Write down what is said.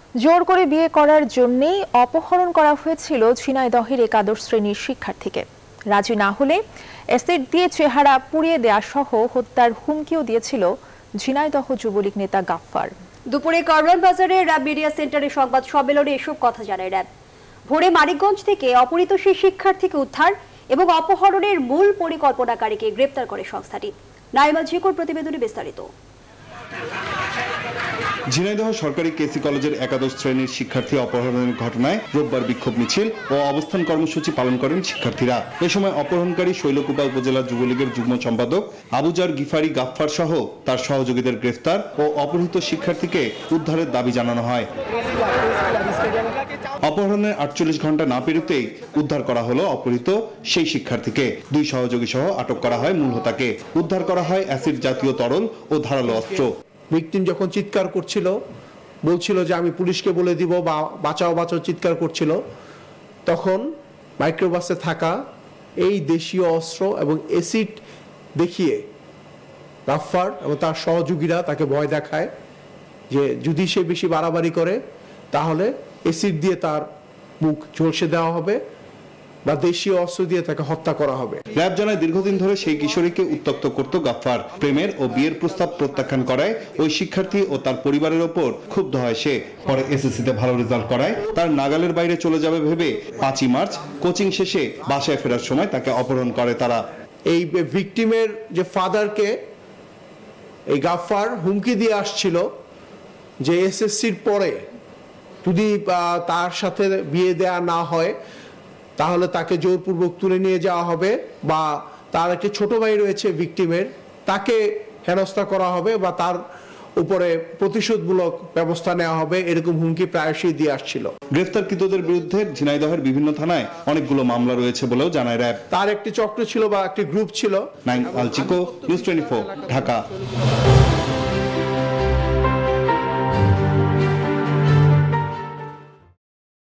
জোর করে বিয়ে করার জন্যই অপহরণ করা হয়েছিল ঝিনাইদহের একাদশ শ্রেণীর শিক্ষার্থীকে। রাজি না হলে অ্যাসিড দিয়ে চেহারা পুড়িয়ে দেয়া সহ হত্যার হুমকিও দিয়েছিল ঝিনাইদহ যুবলীগ নেতা গাফফার। দুপুরে কারওয়ান বাজারের র্যাব মিডিয়া সেন্টারে সংবাদ সম্মেলনে এসব কথা জানায় র্যাব। ভোরে মানিকগঞ্জ থেকে অপহৃত সেই শিক্ষার্থীকে উদ্ধার এবং অপহরণের মূল পরিকল্পনাকারীকে গ্রেপ্তার করে সংস্থাটি। নাইমা জিকুর প্রতিবেদনে বিস্তারিত। ঝিনাইদহ সরকারি কেসি কলেজের একাদশ শ্রেণীর শিক্ষার্থী অপহরণের ঘটনায় রোববার বিক্ষোভ মিছিল ও অবস্থান কর্মসূচি পালন করেন শিক্ষার্থীরা। এ সময় অপহরণকারী শৈলকুপা উপজেলা যুবলীগের যুগ্ম সম্পাদক আবুজার গিফারি গাফফার সহ তার সহযোগীদের গ্রেফতার ও অপহৃত শিক্ষার্থীকে উদ্ধারের দাবি জানানো হয়। অপহরণের 48 ঘন্টা না পেরোতেই উদ্ধার করা হলো অপহৃত সেই শিক্ষার্থীকে। দুই সহযোগী সহ আটক করা হয় মূল হোতাকে। উদ্ধার করা হয় অ্যাসিড জাতীয় তরল ও ধারালো অস্ত্র। ভিকটিম যখন চিৎকার করছিল, বলছিল যে আমি পুলিশকে বলে দিব বা বাঁচাও বাঁচাও চিৎকার করছিল, তখন মাইক্রোবাসে থাকা এই দেশীয় অস্ত্র এবং অ্যাসিড দেখিয়ে গাফফার এবং তার সহযোগীরা তাকে ভয় দেখায় যে যদি সে বেশি বাড়াবাড়ি করে তাহলে অ্যাসিড দিয়ে তার মুখ ঝলসে দেওয়া হবে বা দেশীয় অস্ত্র দিয়ে তাকে হত্যা করা হবে। র্যাব জানায় দীর্ঘদিন ধরে সেই কিশোরীকে উত্ত্যক্ত করত গাফফার। প্রেমের ও বিয়ের প্রস্তাব প্রত্যাখ্যান করায় ওই শিক্ষার্থী ও তার পরিবারের ওপর ক্ষুব্ধ হয় সে। পরে এসএসসিতে ভালো রেজাল্ট করায় তার নাগালের বাইরে চলে যাবে ভেবে 5ই মার্চ কোচিং শেষে বাসায় ফেরার সময় তাকে অপহরণ করে তারা। এই ভিকটিমের যে ফাদারকে এই গাফফার হুমকি দিয়ে আসছিল যে এসএসসির পরে যদি তার সাথে বিয়ে দেয়া না হয় তাহলে তাকে জোরপূর্বক তুলে নিয়ে যাওয়া হবে বা তার একটি ছোট ভাই রয়েছে ভিকটিমের, তাকে হেনস্থা করা হবে বা তার উপরে প্রতিশোধমূলক ব্যবস্থা নেওয়া হবে, এরকম হুমকি প্রায়শই দিয়ে আসছিল। গ্রেফতারকৃতদের বিরুদ্ধে ঝিনাইদহের বিভিন্ন থানায় অনেকগুলো মামলা রয়েছে বলেও জানায় র্যাব। তার একটি চক্র ছিল বা একটি গ্রুপ ছিল। নাইম আল চিকো, নিউজ 24, ঢাকা।